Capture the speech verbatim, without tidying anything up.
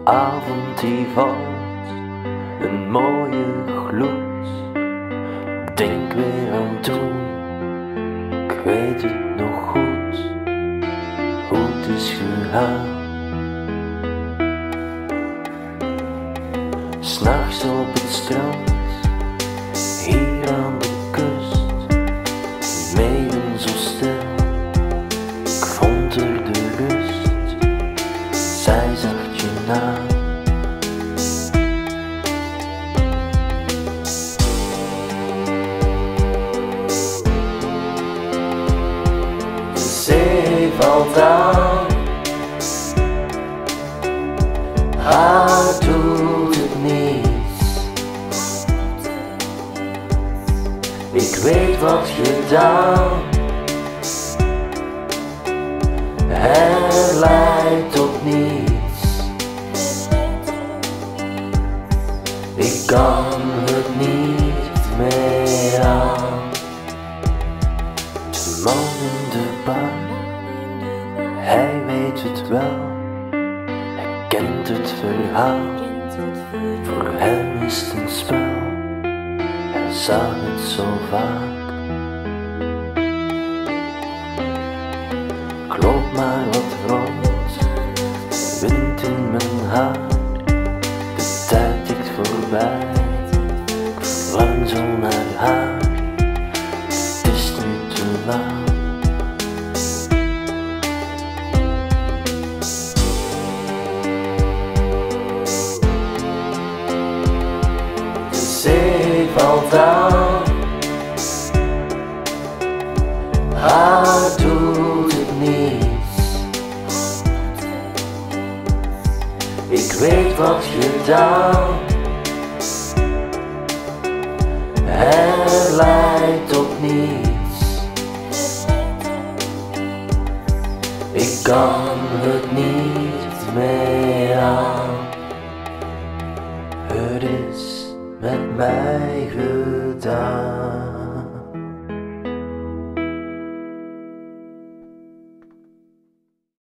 avond die valt, een mooie gloed. Denk weer aan toen, ik weet het nog goed, hoe het is gegaan. 'S'nachts op het strand, hier aan de kust, midden zo stil, ik vond er de rust. Zij zag je na. De zee valt aan, haar doet het niets. Ik weet wat gedaan, het leidt tot niets. Ik kan het niet meer aan. De man in de bar, hij weet het wel, hij kent het verhaal. Voor hem is het een spel, hij zag het zo vaak. Ik loop maar wat rond, wind in mijn haar. De tijd tikt voorbij, ik verlang zo naar haar. Het is nu te laat. De zee valt aan, haar doet het niets. Ik weet wat gedaan, het leidt tot niets. Ik kan het niet meer aan. Het is met mij gedaan.